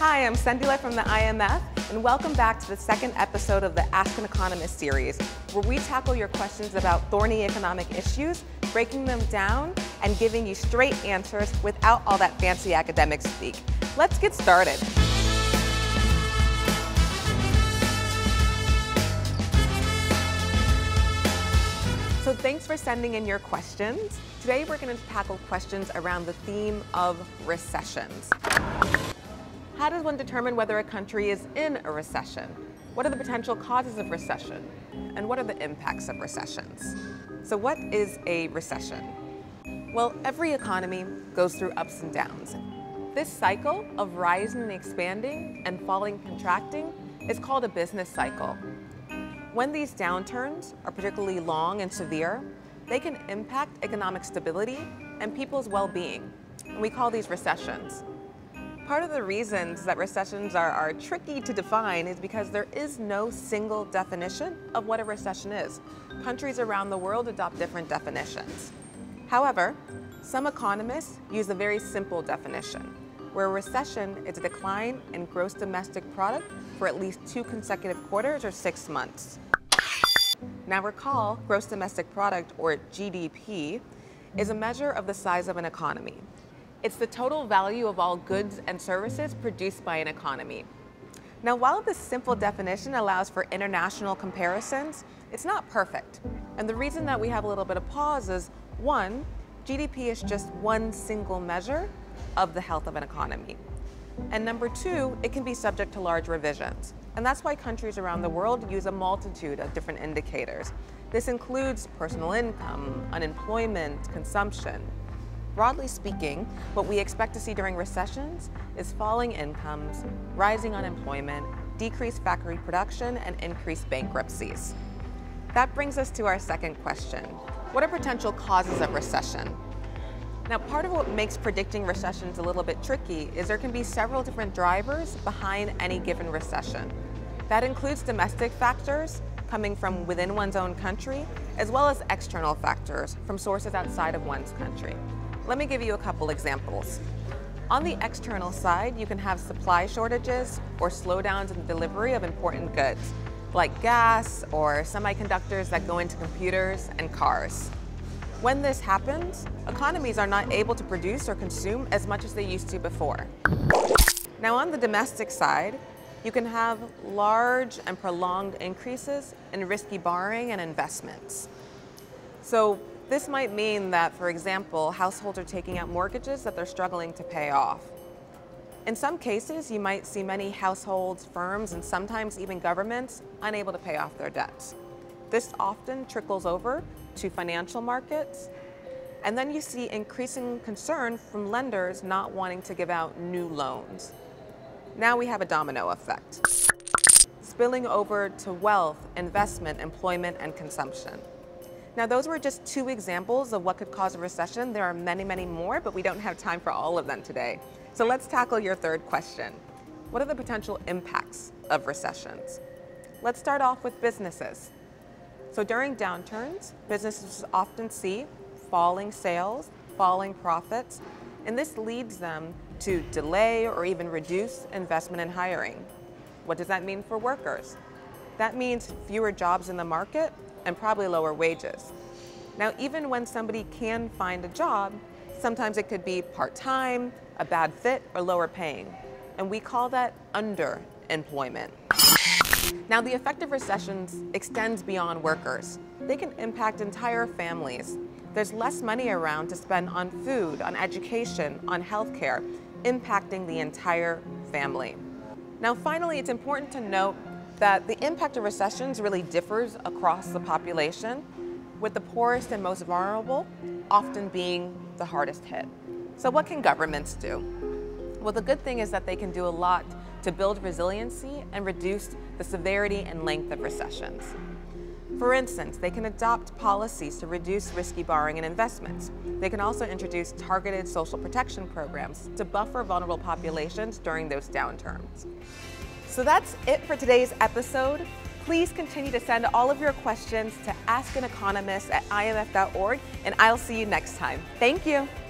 Hi, I'm Sendila from the IMF, and welcome back to the second episode of the Ask an Economist series, where we tackle your questions about thorny economic issues, breaking them down, and giving you straight answers without all that fancy academic speak. Let's get started. So thanks for sending in your questions. Today we're going to tackle questions around the theme of recessions. How does one determine whether a country is in a recession? What are the potential causes of recession? And what are the impacts of recessions? So what is a recession? Well, every economy goes through ups and downs. This cycle of rising and expanding and falling and contracting is called a business cycle. When these downturns are particularly long and severe, they can impact economic stability and people's well-being, and we call these recessions. Part of the reasons that recessions are tricky to define is because there is no single definition of what a recession is. Countries around the world adopt different definitions. However, some economists use a very simple definition, where a recession is a decline in gross domestic product for at least 2 consecutive quarters or 6 months. Now recall, gross domestic product, or GDP, is a measure of the size of an economy. It's the total value of all goods and services produced by an economy. Now, while this simple definition allows for international comparisons, it's not perfect. And the reason that we have a little bit of pause is, one, GDP is just one single measure of the health of an economy. And number two, it can be subject to large revisions. And that's why countries around the world use a multitude of different indicators. This includes personal income, unemployment, consumption. Broadly speaking, what we expect to see during recessions is falling incomes, rising unemployment, decreased factory production, and increased bankruptcies. That brings us to our second question. What are potential causes of recession? Now, part of what makes predicting recessions a little bit tricky is there can be several different drivers behind any given recession. That includes domestic factors coming from within one's own country, as well as external factors from sources outside of one's country. Let me give you a couple examples. On the external side, you can have supply shortages or slowdowns in the delivery of important goods, like gas or semiconductors that go into computers and cars. When this happens, economies are not able to produce or consume as much as they used to before. Now, on the domestic side, you can have large and prolonged increases in risky borrowing and investments. So this might mean that, for example, households are taking out mortgages that they're struggling to pay off. In some cases, you might see many households, firms, and sometimes even governments unable to pay off their debts. This often trickles over to financial markets, and then you see increasing concern from lenders not wanting to give out new loans. Now we have a domino effect, spilling over to wealth, investment, employment, and consumption. Now, those were just 2 examples of what could cause a recession. There are many, many more, but we don't have time for all of them today. So let's tackle your third question. What are the potential impacts of recessions? Let's start off with businesses. So during downturns, businesses often see falling sales, falling profits, and this leads them to delay or even reduce investment in hiring. What does that mean for workers? That means fewer jobs in the market and probably lower wages. Now, even when somebody can find a job, sometimes it could be part-time, a bad fit, or lower paying. And we call that underemployment. Now, the effect of recessions extends beyond workers. They can impact entire families. There's less money around to spend on food, on education, on healthcare, impacting the entire family. Now, finally, it's important to note that the impact of recessions really differs across the population, with the poorest and most vulnerable often being the hardest hit. So what can governments do? Well, the good thing is that they can do a lot to build resiliency and reduce the severity and length of recessions. For instance, they can adopt policies to reduce risky borrowing and investments. They can also introduce targeted social protection programs to buffer vulnerable populations during those downturns. So that's it for today's episode. Please continue to send all of your questions to askanaconomist@imf.org, and I'll see you next time. Thank you.